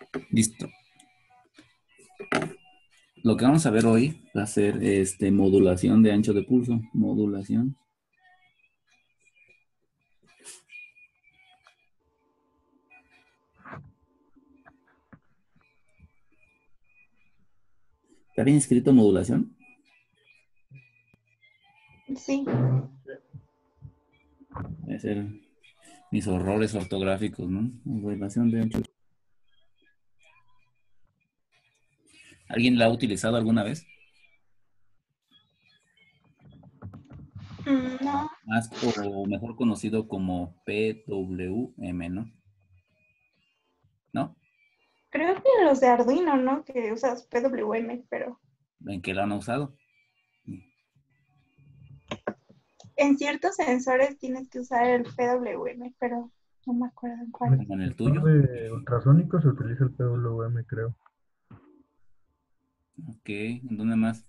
Listo. Lo que vamos a ver hoy va a ser modulación de ancho de pulso. Modulación. ¿Está bien escrito modulación? Sí. Debe ser mis horrores ortográficos, ¿no? Modulación de ancho. ¿Alguien la ha utilizado alguna vez? No, Más o mejor conocido como PWM, ¿no? ¿No? creo que los de Arduino, ¿no? Que usas PWM, pero ¿En qué lo han usado? en ciertos sensores tienes que usar el PWM, pero no me acuerdo en En cuál. el ¿Como en el sector tuyo? de ultrasónico se utiliza el PWM, creo. Ok, ¿en dónde más?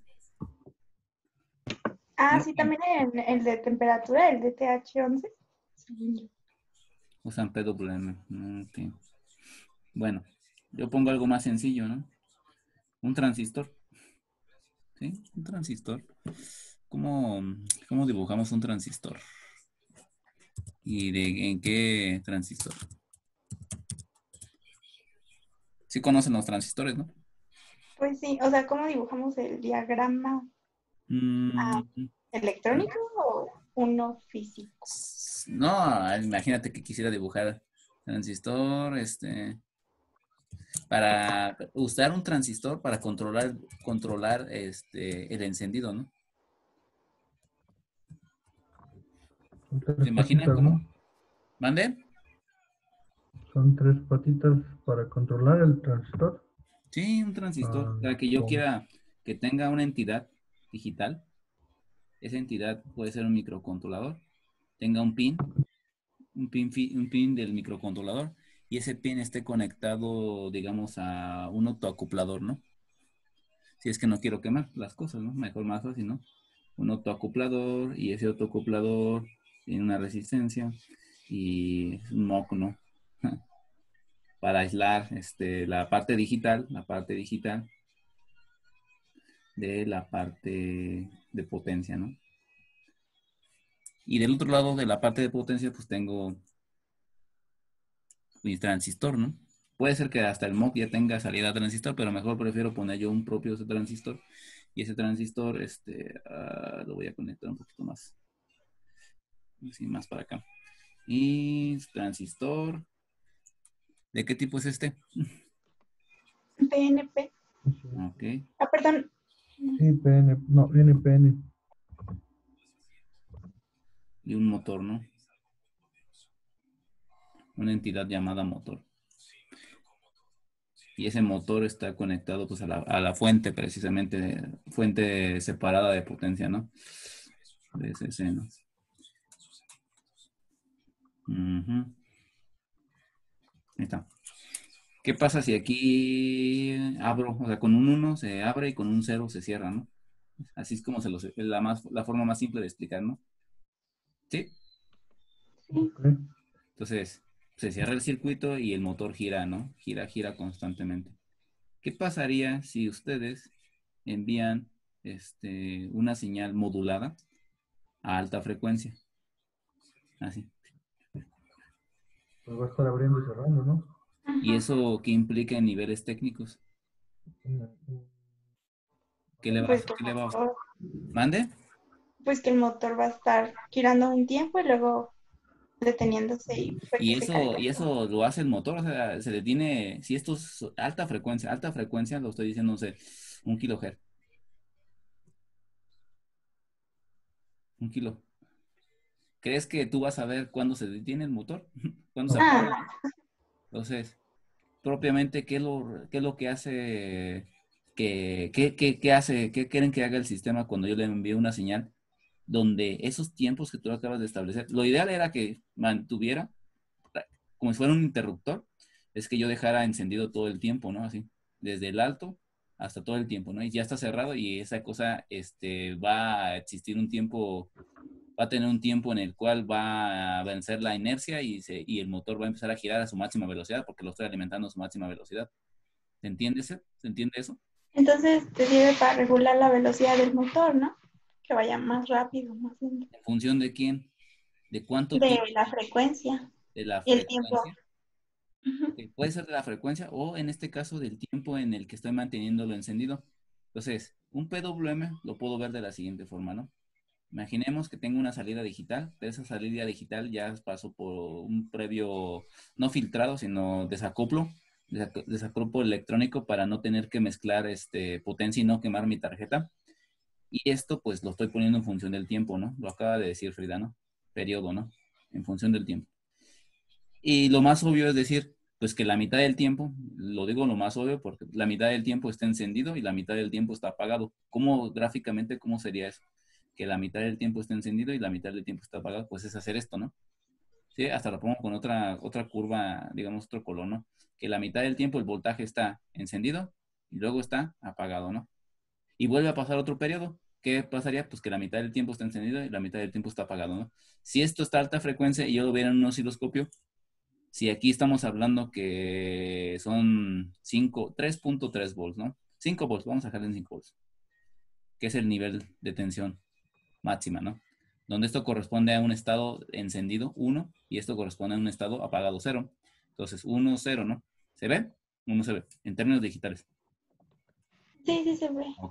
Ah, Bueno, sí, también en el de temperatura, el de TH11. Sí. usan PWM. Ok. Bueno, yo pongo algo más sencillo, ¿no? Un transistor. ¿Sí? Un transistor. ¿Cómo, cómo dibujamos un transistor? ¿Y en qué transistor? Sí conocen los transistores, ¿no? Pues sí, o sea, ¿cómo dibujamos el diagrama Mm, electrónico o uno físico? no, imagínate que quisiera dibujar transistor, para usar un transistor para controlar el encendido, ¿no? Son ¿Se tres imaginan patitas, cómo? ¿no? ¿Mande? Son tres patitas para controlar el transistor. Sí, un transistor. Ah, O sea, que yo ¿cómo? quiera que tenga una entidad digital. Esa entidad puede ser un microcontrolador. Tenga un pin del microcontrolador. Y ese pin esté conectado, digamos, a un autoacoplador, ¿no? Si es que no quiero quemar las cosas, ¿no? Mejor más fácil, ¿no? Un autoacoplador y ese autoacoplador tiene una resistencia y es un moco, ¿no? Para aislar la parte digital de la parte de potencia, ¿no? Y del otro lado de la parte de potencia, pues tengo mi transistor, ¿no? Puede ser que hasta el MOC ya tenga salida transistor, pero mejor prefiero poner yo un propio transistor. Y ese transistor, lo voy a conectar un poquito más, así más para acá. Y transistor, ¿de qué tipo es este? PNP. Sí, Ok. Ah, perdón. sí, PN, no, NPN. Y un motor, ¿no? Una entidad llamada motor. Y ese motor está conectado pues a la fuente, precisamente, fuente separada de potencia, ¿no? De ese seno. Ujú. Ahí está. ¿Qué pasa si aquí abro? O sea, con un uno se abre y con un cero se cierra, ¿no? Así es como es la forma más simple de explicar, ¿no? ¿Sí? Sí. Ok. Entonces, se cierra el circuito y el motor gira, ¿no? Gira constantemente. ¿Qué pasaría si ustedes envían una señal modulada a alta frecuencia? Así. Pues va a estar abriendo y cerrando, ¿no? ¿Y Ajá. eso qué implica en niveles técnicos? ¿Qué le va, Pues que qué le va? motor, ¿Mande? pues que el motor va a estar girando un tiempo y luego deteniéndose y fue que Y se eso, cargó. y eso lo hace el motor, o sea, se detiene, si esto es alta frecuencia, lo estoy diciendo, no sé, 1 kHz, 1 kilo. ¿Crees que tú vas a ver cuándo se detiene el motor? ¿Cuándo se No, apaga? Ah, Entonces, propiamente, ¿qué es lo que hace, qué hace, qué quieren que haga el sistema cuando yo le envío una señal donde esos tiempos que tú acabas de establecer, lo ideal era que mantuviera como si fuera un interruptor, es que yo dejara encendido todo el tiempo, ¿no? Así, desde el alto hasta todo el tiempo, ¿no? Y ya está cerrado y esa cosa, va a existir un tiempo, va a tener un tiempo en el cual va a vencer la inercia y el motor va a empezar a girar a su máxima velocidad porque lo estoy alimentando a su máxima velocidad. ¿Se entiende eso? ¿Se entiende eso? Entonces te sirve para regular la velocidad del motor, ¿no? Que vaya más rápido, más lento. ¿En función de quién? ¿De cuánto De tiempo? la frecuencia ¿De la y el tiempo. frecuencia? Ujú. Puede ser de la frecuencia o en este caso del tiempo en el que estoy manteniéndolo encendido. Entonces, un PWM lo puedo ver de la siguiente forma, ¿no? Imaginemos que tengo una salida digital, pero esa salida digital ya pasó por un previo, no filtrado, sino desacoplo electrónico para no tener que mezclar potencia y no quemar mi tarjeta. Y esto pues lo estoy poniendo en función del tiempo, ¿no? Lo acaba de decir Frida, ¿no? Periodo, ¿no? En función del tiempo. Y lo más obvio es decir, pues que la mitad del tiempo, lo digo lo más obvio porque la mitad del tiempo está encendido y la mitad del tiempo está apagado. ¿Cómo gráficamente, cómo sería eso? Que la mitad del tiempo está encendido y la mitad del tiempo está apagado, pues es hacer esto, ¿no? Sí, hasta lo pongo con otra curva, digamos, otro color, ¿no? Que la mitad del tiempo el voltaje está encendido y luego está apagado, ¿no? Y vuelve a pasar otro periodo. ¿Qué pasaría? Pues que la mitad del tiempo está encendido y la mitad del tiempo está apagado, ¿no? Si esto está a alta frecuencia y yo lo viera en un osciloscopio, si aquí estamos hablando que son 3.3 volts, ¿no? 5 volts, vamos a dejarle en 5 volts, que es el nivel de tensión máxima, ¿no? Donde esto corresponde a un estado encendido, 1, y esto corresponde a un estado apagado, 0. Entonces, 1, 0, ¿no? ¿Se ve? 1 se ve, en términos digitales. Sí, sí se ve. Ok.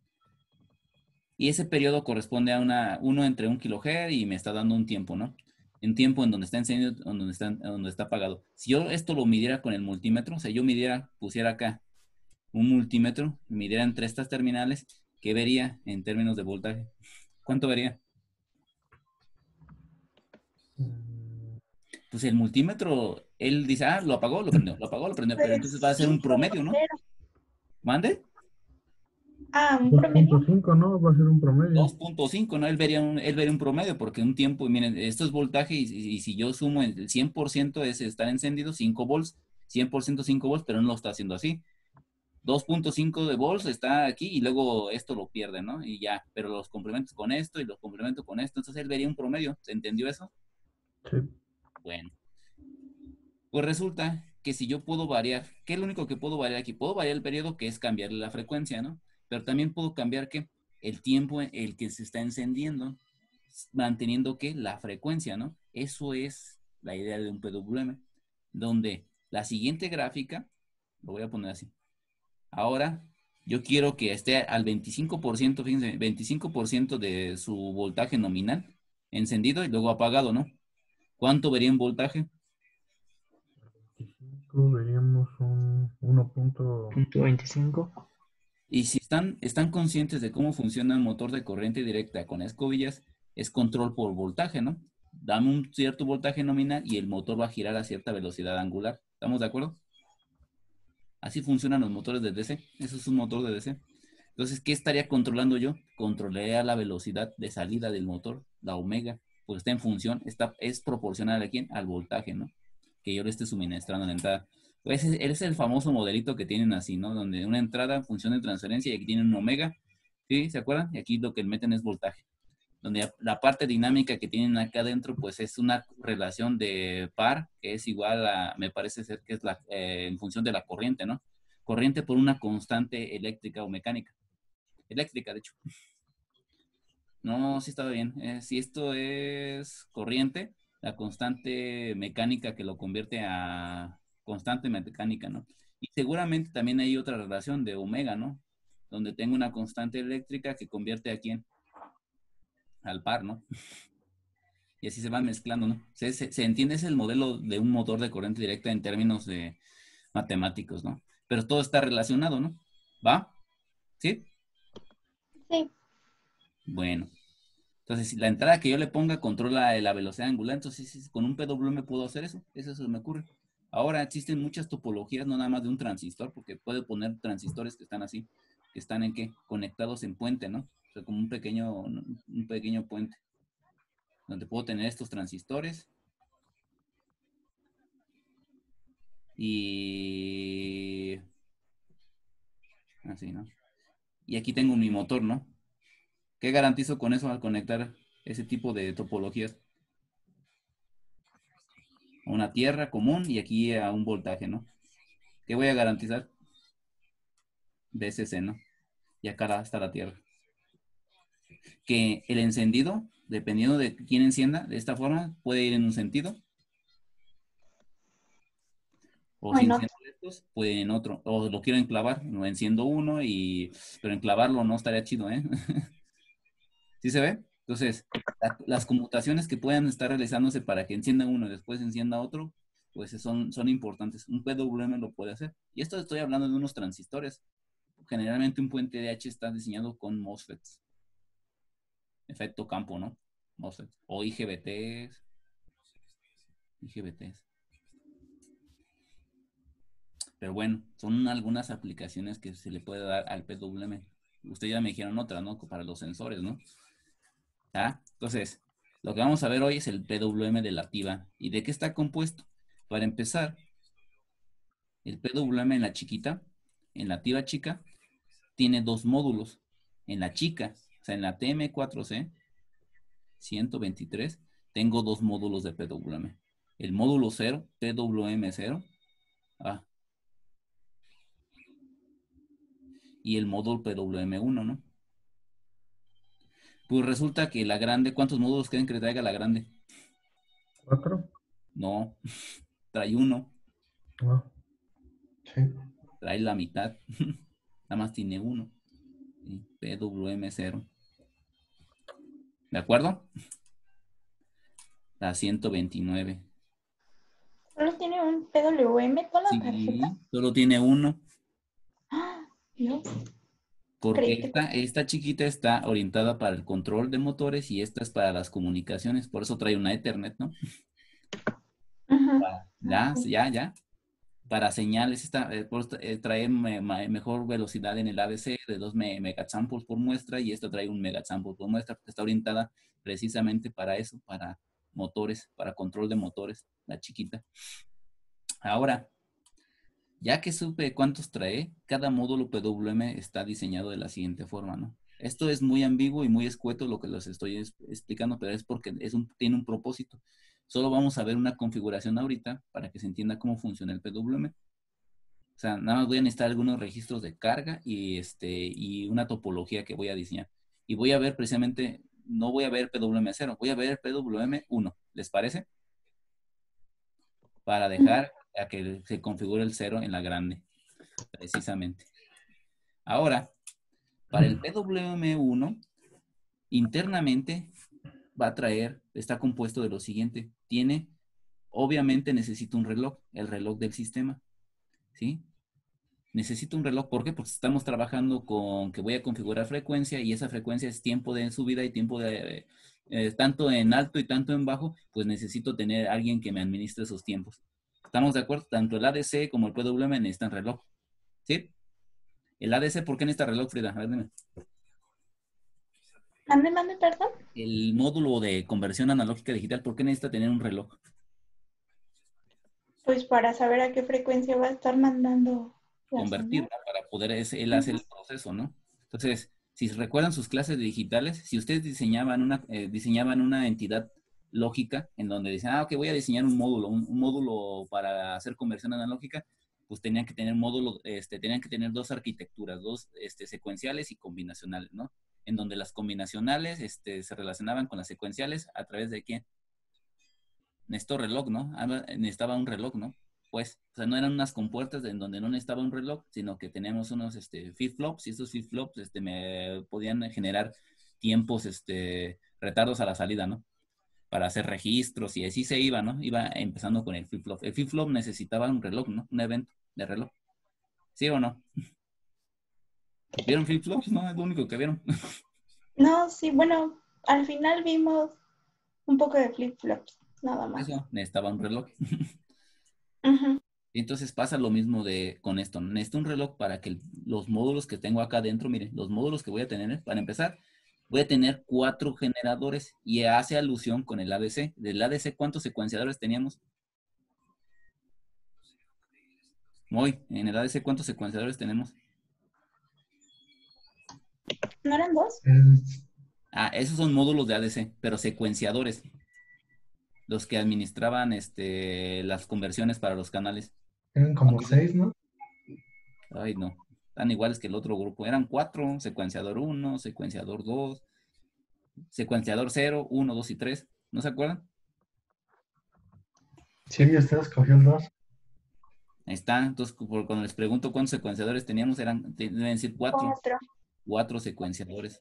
Y ese periodo corresponde a 1 entre 1 kilohertz y me está dando un tiempo, ¿no? Un tiempo en donde está encendido, donde está apagado. Si yo esto lo midiera con el multímetro, o sea, yo pusiera acá un multímetro, midiera entre estas terminales, ¿qué vería en términos de voltaje? ¿Cuánto vería? Mm, Pues el multímetro, él dice, lo apagó, lo prendió, pero entonces va a Pues ser un promedio, ¿no? 5,0. ¿Mande? Ah, un dos promedio. punto cinco, ¿no? Va a ser un promedio. 2.5, ¿no? Él vería un promedio, porque un tiempo, miren, esto es voltaje, y si yo sumo el 100% es estar encendido, 5 volts, 100% 5 volts, pero no lo está haciendo así. 2.5 de volts está aquí y luego esto lo pierde, ¿no? Y ya, pero los complementos con esto y los complementos con esto, entonces él vería un promedio, ¿se entendió eso? Sí. Bueno, pues resulta que si yo puedo variar, ¿qué es lo único que puedo variar aquí? Puedo variar el periodo, que es cambiarle la frecuencia, ¿no? Pero también puedo cambiar que el tiempo en el que se está encendiendo, manteniendo que la frecuencia, ¿no? Eso es la idea de un PWM, donde la siguiente gráfica, lo voy a poner así. Ahora, yo quiero que esté al 25%, fíjense, 25% de su voltaje nominal encendido y luego apagado, ¿no? ¿Cuánto vería en voltaje? 25, veríamos un 1.25. Y si están conscientes de cómo funciona el motor de corriente directa con escobillas, es control por voltaje, ¿no? Dame un cierto voltaje nominal y el motor va a girar a cierta velocidad angular. ¿Estamos de acuerdo? Así funcionan los motores de DC. Eso es un motor de DC. Entonces, ¿qué estaría controlando yo? Controlaría la velocidad de salida del motor, la omega, pues está en función, es proporcional a quién? Al voltaje, ¿no? Que yo le esté suministrando en la entrada. Pues ese es el famoso modelito que tienen así, ¿no? Donde una entrada funciona de transferencia y aquí tienen un omega, ¿sí? ¿Se acuerdan? Y aquí lo que meten es voltaje. Donde la parte dinámica que tienen acá adentro, pues es una relación de par, que es igual a, me parece ser que es en función de la corriente, ¿no? Corriente por una constante eléctrica o mecánica. Eléctrica, de hecho. No, sí estaba bien. Si esto es corriente, la constante mecánica que lo convierte a constante mecánica, ¿no? Y seguramente también hay otra relación de omega, ¿no? Donde tengo una constante eléctrica que convierte a quién? Al par, ¿no? Y así se van mezclando, ¿no? Se entiende, es el modelo de un motor de corriente directa en términos de matemáticos, ¿no? Pero todo está relacionado, ¿no? ¿Va? ¿Sí? Sí, Bueno. Entonces, si la entrada que yo le ponga controla la velocidad angular, entonces sí, con un PWM puedo hacer eso. Eso se me ocurre. Ahora existen muchas topologías, no nada más de un transistor, porque puedo poner transistores que están así, que están en qué? Conectados en puente, ¿no? O sea, como un pequeño puente, donde puedo tener estos transistores y así, ¿no? Y aquí tengo mi motor, ¿no? ¿Qué garantizo con eso al conectar ese tipo de topologías? A una tierra común y aquí a un voltaje, ¿no? ¿Qué voy a garantizar? VCC, ¿no? Y acá está la Tierra. Que el encendido, dependiendo de quién encienda, de esta forma, puede ir en un sentido. O si Bueno, enciendo estos, puede ir en otro. O lo quiero enclavar, lo enciendo uno pero enclavarlo no estaría chido, ¿eh? ¿Sí se ve? Entonces, las conmutaciones que puedan estar realizándose para que encienda uno y después encienda otro, pues son importantes. Un PWM lo puede hacer. Y esto estoy hablando de unos transistores. Generalmente un puente DH está diseñado con MOSFETs. Efecto campo, ¿no? MOSFETs. O IGBTs. IGBTs. Pero bueno, son algunas aplicaciones que se le puede dar al PWM. Ustedes ya me dijeron otras, ¿no? Para los sensores, ¿no? ¿Ah? Entonces, lo que vamos a ver hoy es el PWM de la TIVA. ¿Y de qué está compuesto? Para empezar, el PWM en la chiquita, en la TIVA chica, tiene dos módulos. En la chica, o sea, en la TM4C 123, tengo dos módulos de PWM. El módulo 0, PWM0, y el módulo PWM1, ¿no? Pues resulta que la grande, ¿cuántos módulos quieren que le traiga la grande? 4. No, trae uno, Ah, sí. trae la mitad, nada más tiene uno. ¿Sí? PWM0. ¿De acuerdo? La 129. solo tiene un PWM toda la tarjeta. Sí, solo tiene uno. ¡Ah! Dios, Porque creí que esta chiquita está orientada para el control de motores y esta es para las comunicaciones. Por eso trae una Ethernet, ¿no? Ajá. Ya. Para señales, trae mejor velocidad en el ADC de 2 megasamples por muestra y esta trae 1 megasample por muestra porque está orientada precisamente para eso, para motores, para control de motores, la chiquita. Ahora, ya que supe cuántos trae, cada módulo PWM está diseñado de la siguiente forma, ¿no? Esto es muy ambiguo y muy escueto lo que les estoy explicando, pero es porque tiene un propósito. Solo vamos a ver una configuración ahorita para que se entienda cómo funciona el PWM. O sea, nada más voy a necesitar algunos registros de carga y una topología que voy a diseñar. Y voy a ver precisamente, no voy a ver PWM0, voy a ver PWM1. ¿Les parece? Para dejar a que se configure el 0 en la grande, precisamente. Ahora, para el PWM1, internamente va a traer, está compuesto de lo siguiente. Obviamente necesito un reloj, el reloj del sistema, ¿sí? Necesito un reloj, ¿por qué? Porque estamos trabajando con que voy a configurar frecuencia y esa frecuencia es tiempo de subida y tiempo de, tanto en alto y tanto en bajo, pues necesito tener alguien que me administre esos tiempos. ¿Estamos de acuerdo? Tanto el ADC como el PWM necesitan reloj, ¿sí? El ADC, ¿por qué necesita reloj, Frida? A ver, dime. Mande, perdón. El módulo de conversión analógica a digital, ¿por qué necesita tener un reloj? Pues para saber a qué frecuencia va a estar mandando la Convertir, señal. ¿no? Para poder él hacer el proceso, ¿no? Entonces, si recuerdan sus clases de digitales, si ustedes diseñaban una entidad lógica en donde dicen, ok, voy a diseñar un módulo, un módulo para hacer conversión analógica, pues tenían que tener tenían que tener dos arquitecturas, dos secuenciales y combinacionales, ¿no? En donde las combinacionales se relacionaban con las secuenciales a través de ¿qué? Necesito reloj, ¿no? Necesitaba un reloj, ¿no? Pues, o sea, no eran unas compuertas en donde no necesitaba un reloj, sino que teníamos unos flip-flops y estos flip-flops me podían generar tiempos, retardos a la salida, ¿no? Para hacer registros y así se iba, ¿no? Iba empezando con el flip-flop. El flip-flop necesitaba un reloj, ¿no? Un evento de reloj. ¿Sí o no? ¿Vieron flip-flops? No, es lo único que vieron. No, sí, bueno, al final vimos un poco de flip-flops, nada más. Eso, necesitaba un reloj. Ajá. Entonces pasa lo mismo con esto. Necesito un reloj para que los módulos que tengo acá adentro, miren, los módulos que voy a tener, para empezar, voy a tener 4 generadores y hace alusión con el ADC. Del ADC, ¿cuántos secuenciadores teníamos? Hoy, en el ADC, ¿cuántos secuenciadores tenemos? ¿No eran 2? Esos son módulos de ADC, pero secuenciadores. Los que administraban las conversiones para los canales. Eran como 6, ¿no? Ay, no. Están iguales que el otro grupo. Eran 4, secuenciador 1, secuenciador 2, secuenciador 0, 1, 2 y 3. ¿No se acuerdan? Sí, usted escogió el 2. Ahí está. Entonces, cuando les pregunto cuántos secuenciadores teníamos, deben decir 4. 4. 4 secuenciadores.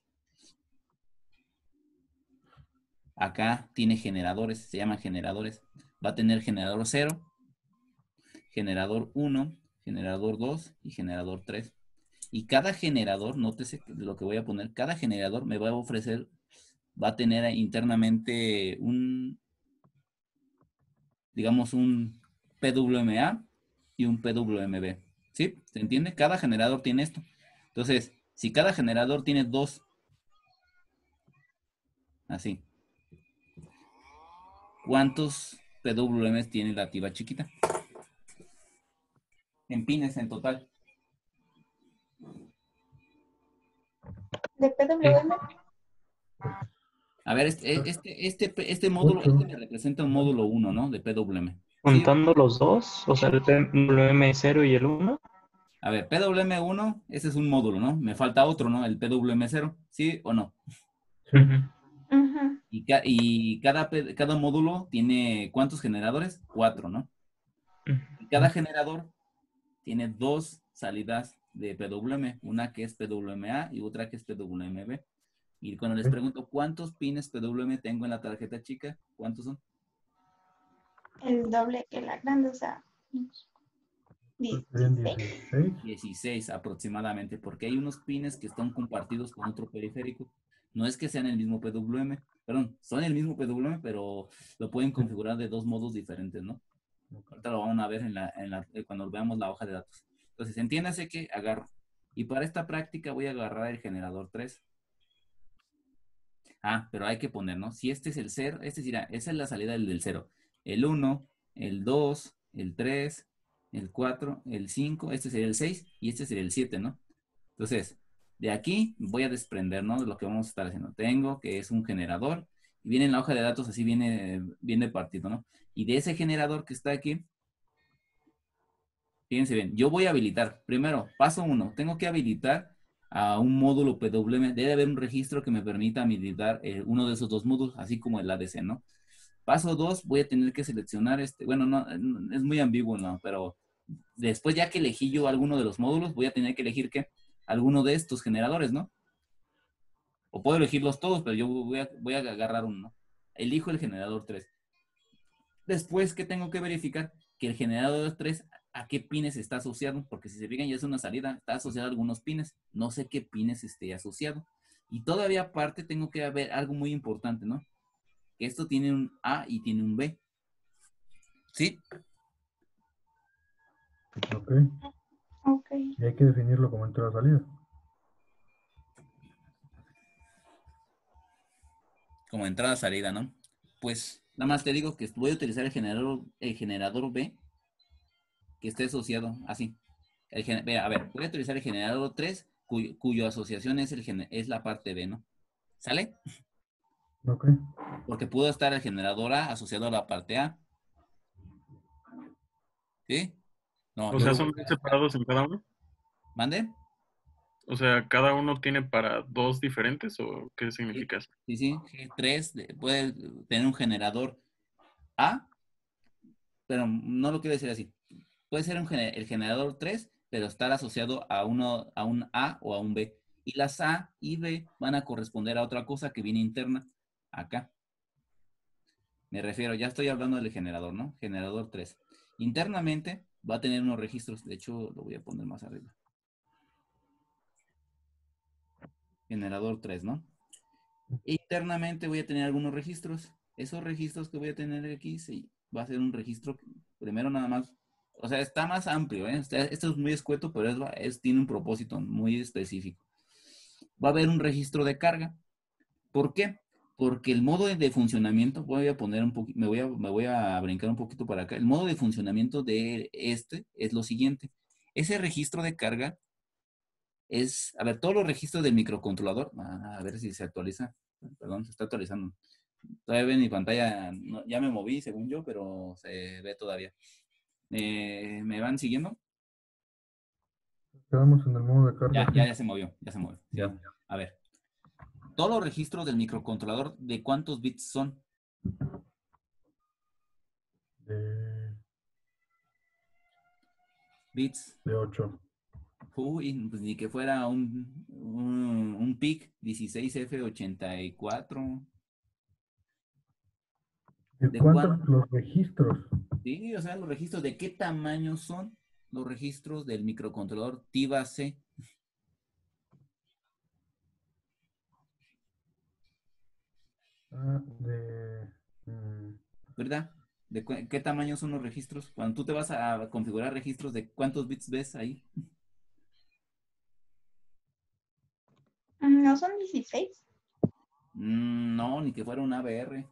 Acá tiene generadores, se llaman generadores. Va a tener generador 0, generador 1, generador 2 y generador 3. Y cada generador, nótese lo que voy a poner, cada generador me va a ofrecer, va a tener internamente digamos, un PWMA y un PWMB. ¿Sí? ¿Se entiende? Cada generador tiene esto. Entonces, si cada generador tiene 2, así, ¿cuántos PWMs tiene la activa chiquita? En pines en total. ¿De PWM? A ver, este módulo, 8. me representa un módulo 1, ¿no? De PWM. ¿Sí? Juntando los dos, o sea, el PWM0 y el 1. A ver, PWM1, ese es un módulo, ¿no? Me falta otro, ¿no? El PWM0, ¿sí o no? Sí. Ujú. Y cada módulo tiene, ¿cuántos generadores? 4, ¿no? Y cada generador tiene 2 salidas de PWM, una que es PWMA y otra que es PWMB. Y cuando les pregunto cuántos pines PWM tengo en la tarjeta chica, ¿cuántos son? El doble que la grande, o sea, Serían 16. 16. 16 aproximadamente, porque hay unos pines que están compartidos con otro periférico. No es que sean el mismo PWM, perdón, son el mismo PWM, pero lo pueden configurar de 2 modos diferentes, ¿no? Ahorita lo vamos a ver cuando veamos la hoja de datos. Entonces, entiéndase que agarro. Y para esta práctica voy a agarrar el generador 3. Ah, pero hay que poner, ¿no? Si este es el 0, esa es la salida del 0. El 1, el 2, el 3, el 4, el 5, este sería el 6 y este sería el 7, ¿no? Entonces, de aquí voy a desprender, ¿no? De lo que vamos a estar haciendo. Tengo que es un generador y viene en la hoja de datos, así viene partido, ¿no? Y de ese generador que está aquí, fíjense bien, yo voy a habilitar, primero, paso 1, tengo que habilitar a un módulo PWM, debe haber un registro que me permita habilitar uno de esos 2 módulos, así como el ADC, ¿no? Paso 2, voy a tener que seleccionar bueno, no, es muy ambiguo, ¿no? Pero después ya que elegí yo alguno de los módulos, voy a tener que elegir ¿qué? Alguno de estos generadores, ¿no? O puedo elegirlos todos, pero yo voy a agarrar uno, ¿no? Elijo el generador 3. Después, ¿qué tengo que verificar? Que el generador 3, ¿a qué pines está asociado? Porque si se fijan, ya es una salida, está asociado a algunos pines. No sé qué pines esté asociado. Y todavía aparte tengo que ver algo muy importante, ¿no? Que esto tiene un A y tiene un B. ¿Sí? Ok. Ok. Y hay que definirlo como entrada-salida. Como entrada-salida, ¿no? Pues nada más te digo que voy a utilizar el generador B que esté asociado así. A ver, voy a utilizar el generador 3 cuyo asociación es la parte B, ¿no? ¿Sale? Ok. Porque pudo estar el generador A asociado a la parte A. ¿Sí? No, O yo sea, lo voy son bien separados en cada uno. ¿Mande? O sea, ¿cada uno tiene para dos diferentes o qué Sí, significa eso? sí, sí. G3 puede tener un generador A, pero no lo quiero decir así. Puede ser el generador 3, pero estar asociado a un A o a un B. Y las A y B van a corresponder a otra cosa que viene interna acá. Me refiero, ya estoy hablando del generador, ¿no? Generador 3. Internamente va a tener unos registros. De hecho, lo voy a poner más arriba. Generador 3, ¿no? Internamente voy a tener algunos registros. Esos registros que voy a tener aquí, sí, va a ser un registro, primero nada más, o sea, está más amplio, ¿eh? Esto es muy escueto, pero tiene un propósito muy específico. Va a haber un registro de carga. ¿Por qué? Porque el modo de funcionamiento, voy a poner un poquito, me voy a brincar un poquito para acá. El modo de funcionamiento de es lo siguiente. Ese registro de carga a ver, todos los registros del microcontrolador, a ver si se actualiza. Perdón, se está actualizando. Todavía en mi pantalla, ya me moví según yo, pero se ve todavía. ¿Me van siguiendo? quedamos en el modo de carga. Ya se movió, ya se movió. Ya. A ver. Todos los registros del microcontrolador, ¿de cuántos bits son? Bits. De 8. Uy, pues ni que fuera un PIC 16F84. ¿De cuántos los registros? Sí, o sea, los registros, ¿de qué tamaño son los registros del microcontrolador TIVA-C? ¿Verdad? ¿De qué tamaño son los registros? Cuando tú te vas a configurar registros, ¿de cuántos bits ves ahí? ¿No son 16? No, ni que fuera un ABR.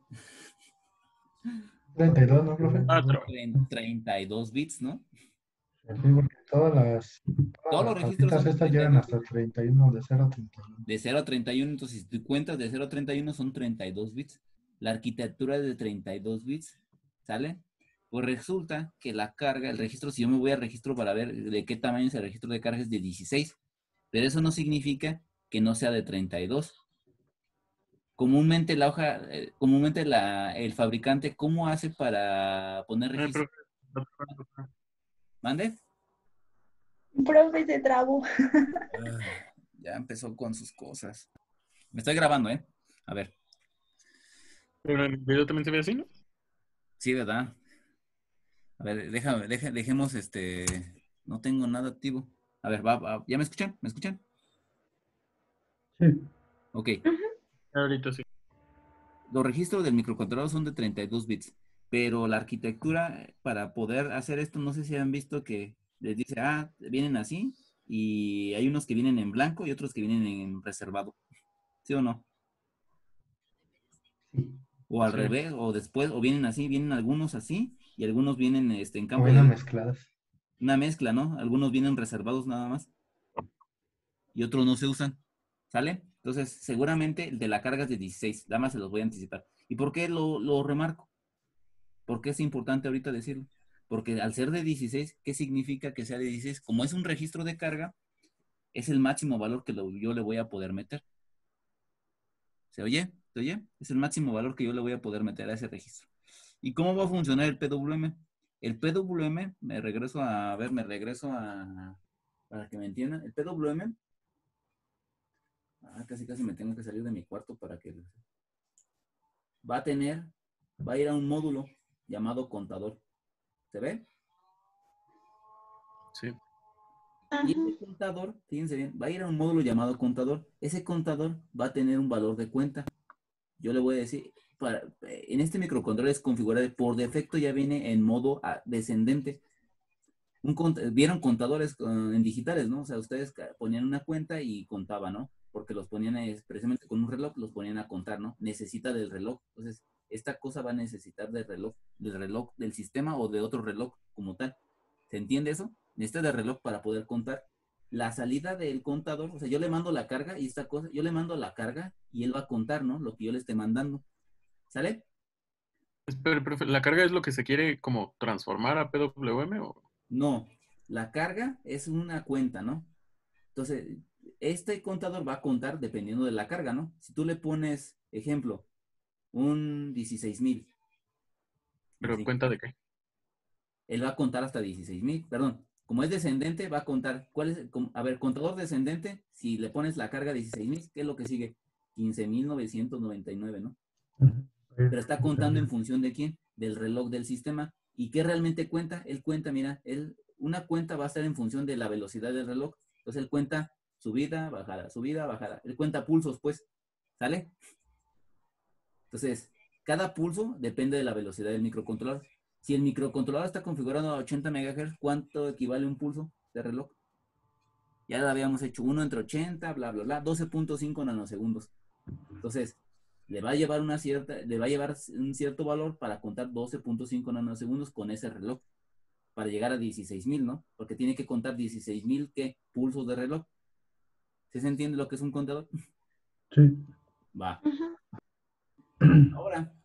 32, ¿no, profe? 32 bits, ¿no? Sí, porque todas Todos los las registros tarjetas son de estas 32 llegan hasta 31, de 0 a 31. De 0 a 31, entonces si tú cuentas de 0 a 31 son 32 bits. La arquitectura es de 32 bits, ¿sale? Pues resulta que la carga, el registro, si yo me voy al registro para ver de qué tamaño es el registro de carga, es de 16. Pero eso no significa que no sea de 32. Comúnmente la hoja, el fabricante, ¿cómo hace para poner registro? ¿Mande? Profe, se trabó. Ya empezó con sus cosas. Me estoy grabando, ¿eh? A ver. Pero en el video también se ve así, ¿no? Sí, ¿verdad? A ver, dejemos no tengo nada activo. A ver, ¿ya me escuchan? ¿Me escuchan? Sí. Ok. Ahorita sí. Los registros del microcontrolador son de 32 bits, pero la arquitectura para poder hacer esto, no sé si han visto que les dice, vienen así, y hay unos que vienen en blanco y otros que vienen en reservado. ¿Sí o no? O al Sí. revés, o después, o vienen así, vienen algunos así, y algunos vienen en O campo vienen de mezcladas. una mezcla, ¿no? Algunos vienen reservados nada más, y otros no se usan. ¿Sale? Entonces, seguramente el de la carga es de 16. Nada más se los voy a anticipar. ¿Y por qué lo remarco? ¿Por qué es importante ahorita decirlo? Porque al ser de 16, ¿qué significa que sea de 16? Como es un registro de carga, es el máximo valor que yo le voy a poder meter. ¿Se oye? ¿Se oye? Es el máximo valor que yo le voy a poder meter a ese registro. ¿Y cómo va a funcionar el PWM? El PWM, para que me entiendan, el PWM, casi me tengo que salir de mi cuarto para que va a ir a un módulo llamado contador. ¿Se ve? Sí. Y ese contador, fíjense bien, va a ir a un módulo llamado contador. Ese contador va a tener un valor de cuenta. Yo le voy a decir, en este microcontrolador es configurable, por defecto ya viene en modo descendente. Vieron contadores en digitales, ¿no? O sea, ustedes ponían una cuenta y contaban, ¿no? Porque los ponían precisamente con un reloj, los ponían a contar, ¿no? Necesita del reloj. Entonces, esta cosa va a necesitar del reloj del sistema o de otro reloj como tal. ¿Se entiende eso? Necesita del reloj para poder contar. La salida del contador, o sea, yo le mando la carga y esta cosa, yo le mando la carga y él va a contar, ¿no? Lo que yo le esté mandando. ¿Sale? Pero, profe, ¿la carga es lo que se quiere como transformar a PWM o...? No, la carga es una cuenta, ¿no? Entonces, este contador va a contar dependiendo de la carga, ¿no? Si tú le pones, ejemplo, un 16,000. ¿Pero ¿Sí? cuenta de qué? Él va a contar hasta 16,000, perdón. Como es descendente, va a contar, a ver, contador descendente, si le pones la carga 16,000, ¿qué es lo que sigue? 15,999, ¿no? Pero está contando en función de quién, del reloj del sistema. ¿Y qué realmente cuenta? Él cuenta, mira, una cuenta va a estar en función de la velocidad del reloj. Entonces él cuenta subida, bajada. Él cuenta pulsos, pues, ¿sale? Entonces, cada pulso depende de la velocidad del microcontrolador. Si el microcontrolador está configurado a 80 MHz, ¿cuánto equivale un pulso de reloj? Ya lo habíamos hecho, uno entre 80, bla, bla, bla, 12.5 nanosegundos. Entonces, le va a llevar un cierto valor para contar 12.5 nanosegundos con ese reloj, para llegar a 16,000, ¿no? Porque tiene que contar 16,000, ¿qué? Pulsos de reloj. ¿Sí se entiende lo que es un contador? Sí. Va. Ahora,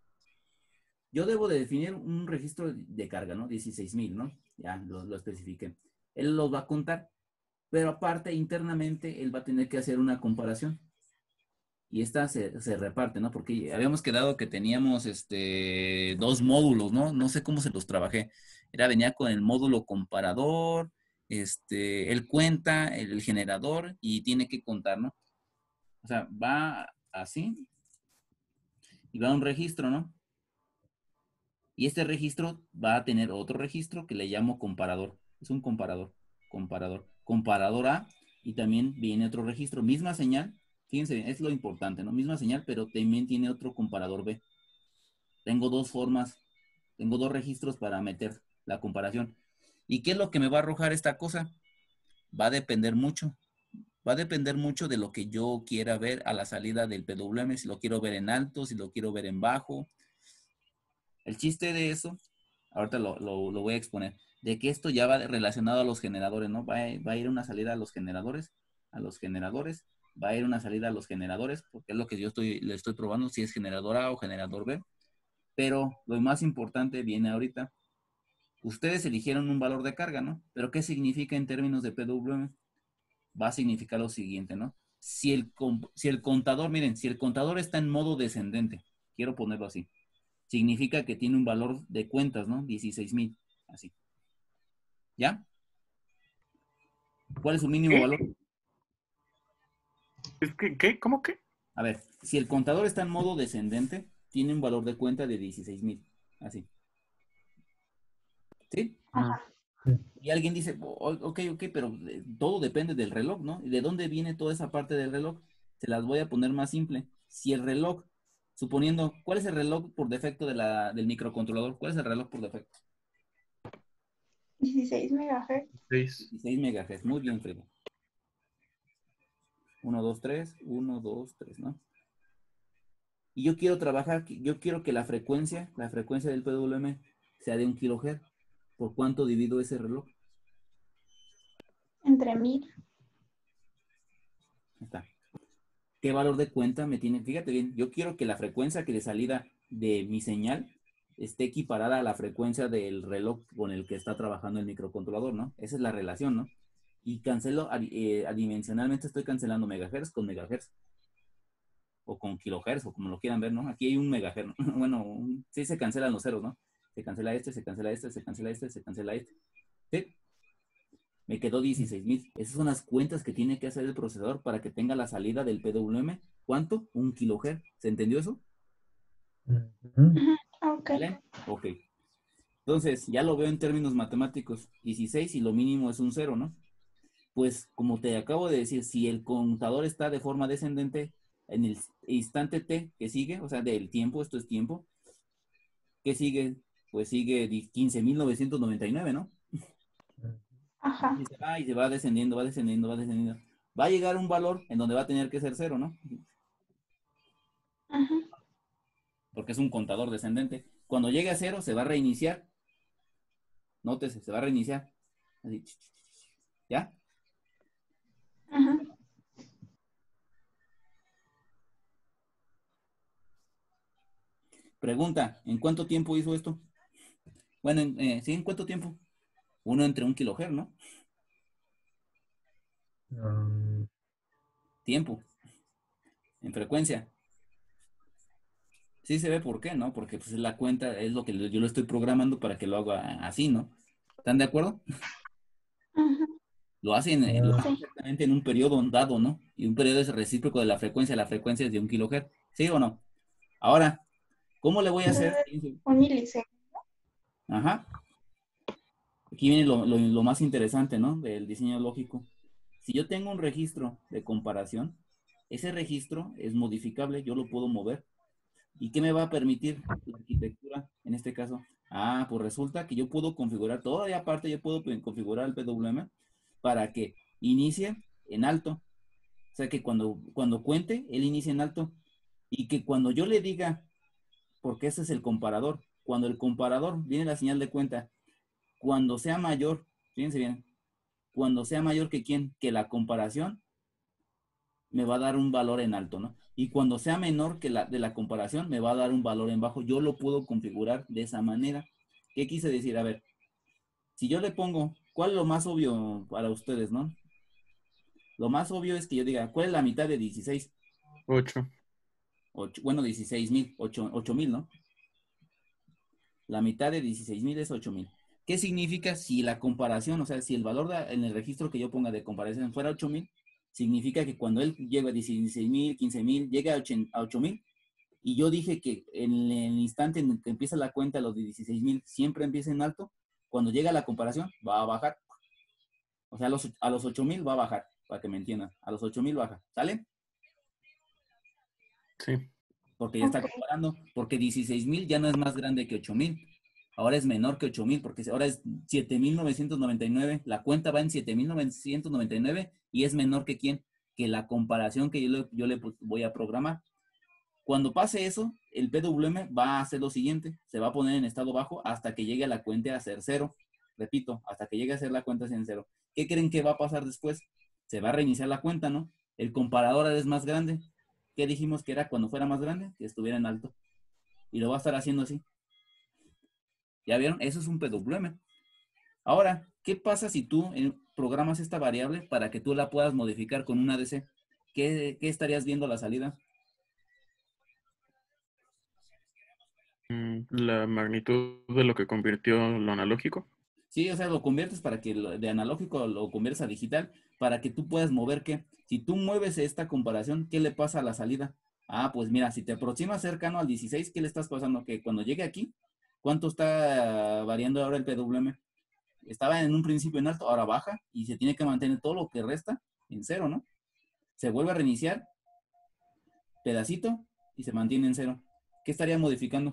yo debo de definir un registro de carga, ¿no? 16,000, ¿no? Ya lo especifiqué. Él los va a contar. Pero aparte, internamente, él va a tener que hacer una comparación. Y esta se reparte, ¿no? Porque habíamos quedado que teníamos dos módulos, ¿no? No sé cómo se los trabajé. Venía con el módulo comparador, él cuenta, el generador y tiene que contar, ¿no? O sea, va así y va a un registro, ¿no? Y este registro va a tener otro registro que le llamo comparador. Es un comparador, comparador A, y también viene otro registro, misma señal. Fíjense bien, es lo importante, ¿no? Misma señal, pero también tiene otro comparador B. Tengo dos formas, tengo dos registros para meter la comparación. ¿Y qué es lo que me va a arrojar esta cosa? Va a depender mucho. Va a depender mucho de lo que yo quiera ver a la salida del PWM, si lo quiero ver en alto, si lo quiero ver en bajo. El chiste de eso, ahorita lo voy a exponer, de que esto ya va relacionado a los generadores, ¿no? Va a ir una salida a los generadores, va a ir una salida a los generadores, porque es lo que yo le estoy probando, si es generador A o generador B. Pero lo más importante viene ahorita. Ustedes eligieron un valor de carga, ¿no? Pero ¿qué significa en términos de PWM? Va a significar lo siguiente, ¿no? Si el contador, miren, si el contador está en modo descendente, quiero ponerlo así, significa que tiene un valor de cuentas, ¿no? 16,000, así. ¿Ya? ¿Cuál es su mínimo ¿Qué? valor? ¿Es que, qué? ¿Cómo qué? A ver, si el contador está en modo descendente, tiene un valor de cuenta de 16,000, así. ¿Sí? Ajá. Y alguien dice, ok, pero todo depende del reloj, ¿no? ¿Y de dónde viene toda esa parte del reloj? Se las voy a poner más simple. Si el reloj, suponiendo, ¿cuál es el reloj por defecto del microcontrolador? ¿Cuál es el reloj por defecto? 16 megahertz. 6. 16 MHz. Muy bien, Fredo. 1, 2, 3, 1, 2, 3, ¿no? Y yo quiero trabajar, yo quiero que la frecuencia del PWM sea de 1 kHz. ¿Por cuánto divido ese reloj? Entre 1000. Ahí está. ¿Qué valor de cuenta me tiene? Fíjate bien, yo quiero que la frecuencia que de salida de mi señal esté equiparada a la frecuencia del reloj con el que está trabajando el microcontrolador, ¿no? Esa es la relación, ¿no? Y cancelo, adimensionalmente estoy cancelando megahertz con megahertz, o con kilohertz, o como lo quieran ver, ¿no? Aquí hay un megahertz, ¿no? Bueno, sí se cancelan los ceros, ¿no? Se cancela este, se cancela este, se cancela este, se cancela este. ¿Sí? Me quedó 16,000. Esas son las cuentas que tiene que hacer el procesador para que tenga la salida del PWM. ¿Cuánto? 1 kHz. ¿Se entendió eso? Ok. ¿Vale? Ok. Entonces, ya lo veo en términos matemáticos. 16 y lo mínimo es un 0, ¿no? Pues, como te acabo de decir, si el contador está de forma descendente, en el instante t que sigue, o sea, del tiempo, esto es tiempo, ¿qué sigue? Pues sigue 15,999, ¿no? Ajá. Y se va descendiendo, va descendiendo, va descendiendo. Va a llegar un valor en donde va a tener que ser 0, ¿no? Ajá. Porque es un contador descendente. Cuando llegue a 0, se va a reiniciar. Nótese, se va a reiniciar. Así. ¿Ya? Ajá. Pregunta, ¿en cuánto tiempo hizo esto? Bueno, ¿sí? ¿En cuánto tiempo? Uno entre 1 kHz, ¿no? Tiempo, en frecuencia. Sí se ve por qué, ¿no? Porque pues la cuenta es lo que yo lo estoy programando para que lo haga así, ¿no? ¿Están de acuerdo? Ajá. Lo hacen Sí. exactamente en un periodo dado, ¿no? Y un periodo es recíproco de la frecuencia es de 1 kHz. ¿Sí o no? Ahora, ¿cómo le voy a hacer? Un milisegundo. Ajá. Aquí viene lo más interesante, ¿no? Del diseño lógico. Si yo tengo un registro de comparación, ese registro es modificable, yo lo puedo mover. ¿Y qué me va a permitir la arquitectura en este caso? Ah, pues resulta que yo puedo configurar, todavía aparte yo puedo configurar el PWM para que inicie en alto. O sea que cuando cuente, él inicie en alto. Y que cuando yo le diga, porque ese es el comparador, cuando el comparador viene la señal de cuenta, cuando sea mayor, fíjense bien, cuando sea mayor que quién, que la comparación, me va a dar un valor en alto, ¿no? Y cuando sea menor que la de la comparación, me va a dar un valor en bajo. Yo lo puedo configurar de esa manera. ¿Qué quise decir? A ver, si yo le pongo, ¿cuál es lo más obvio para ustedes, no? Lo más obvio es que yo diga, ¿cuál es la mitad de 16? 8. Bueno, 16,000, 8,000, ¿no? La mitad de 16,000 es 8,000. ¿Qué significa si la comparación, o sea, si el valor en el registro que yo ponga de comparación fuera 8,000, significa que cuando él llega a 16,000, 15,000, llega a 8,000, y yo dije que en el instante en el que empieza la cuenta, los de 16,000 siempre empieza en alto, cuando llega la comparación va a bajar. O sea, a los 8,000 va a bajar, para que me entiendan. A los 8,000 baja, ¿sale? Sí. Porque ya está Ok. comparando, porque 16,000 ya no es más grande que 8,000. Ahora es menor que 8,000, porque ahora es 7,999. La cuenta va en 7,999 y es menor que quién, que la comparación que yo le voy a programar. Cuando pase eso, el PWM va a hacer lo siguiente, se va a poner en estado bajo hasta que llegue a la cuenta a ser 0. Repito, hasta que llegue a ser la cuenta en 0. ¿Qué creen que va a pasar después? Se va a reiniciar la cuenta, ¿no? El comparador ahora es más grande. ¿Qué dijimos que era cuando fuera más grande? Que estuviera en alto. Y lo va a estar haciendo así. ¿Ya vieron? Eso es un PWM. Ahora, ¿qué pasa si tú programas esta variable para que tú la puedas modificar con una ADC? ¿Qué estarías viendo a la salida? La magnitud de lo que convirtió lo analógico. Sí, o sea, lo conviertes para que de analógico lo conviertas a digital, para que tú puedas mover qué. Si tú mueves esta comparación, ¿qué le pasa a la salida? Ah, pues mira, si te aproximas cercano al 16, ¿qué le estás pasando? Que cuando llegue aquí, ¿cuánto está variando ahora el PWM? Estaba en un principio en alto, ahora baja y se tiene que mantener todo lo que resta en 0, ¿no? Se vuelve a reiniciar, pedacito, y se mantiene en 0. ¿Qué estaría modificando?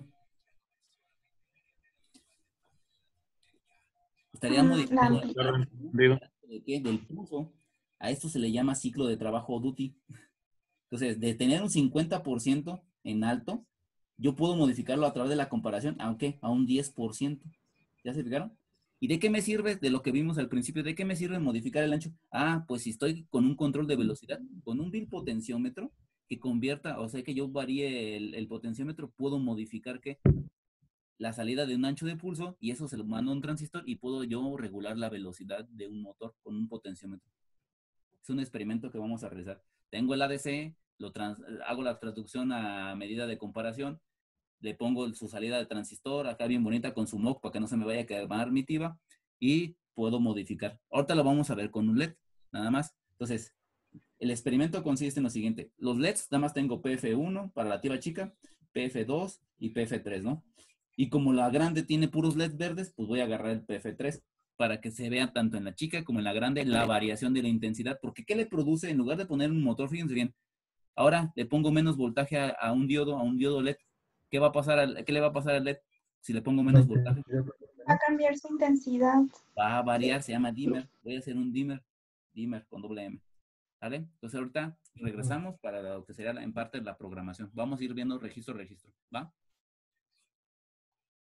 Estaría La modificando Claro, entendido. ¿de qué? Del pulso. A esto se le llama ciclo de trabajo duty. Entonces, de tener un 50% en alto, yo puedo modificarlo a través de la comparación, aunque a un 10%. ¿Ya se fijaron? ¿Y de qué me sirve de lo que vimos al principio? ¿De qué me sirve modificar el ancho? Ah, pues si estoy con un control de velocidad, con un bipotenciómetro que convierta, o sea que yo varíe el potenciómetro, puedo modificar que la salida de un ancho de pulso y eso se lo mando a un transistor y puedo yo regular la velocidad de un motor con un potenciómetro. Es un experimento que vamos a realizar. Tengo el ADC, hago la traducción a medida de comparación, le pongo su salida de transistor acá bien bonita con su MOC para que no se me vaya a quemar mi TIBA y puedo modificar. Ahorita lo vamos a ver con un LED, nada más. Entonces, el experimento consiste en lo siguiente. Los LEDs, nada más tengo PF1 para la TIBA chica, PF2 y PF3, ¿no? Y como la grande tiene puros LEDs verdes, pues voy a agarrar el PF3 para que se vea tanto en la chica como en la grande la variación de la intensidad. Porque ¿qué le produce? En lugar de poner un motor, fíjense bien, ahora le pongo menos voltaje a un diodo LED. ¿Qué va a pasar qué le va a pasar al LED si le pongo menos voltaje? Va a cambiar su intensidad. Va a variar, se llama dimmer. Voy a hacer un dimmer con doble M. ¿Vale? Entonces ahorita regresamos para lo que sería en parte la programación. Vamos a ir viendo registro, ¿va?